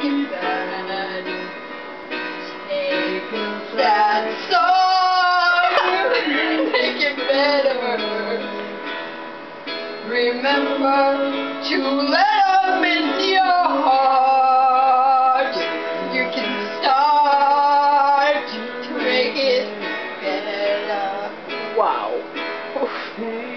it bad. Take a sad song, make it better. Remember to let them into your heart. You can start to make it better. Wow.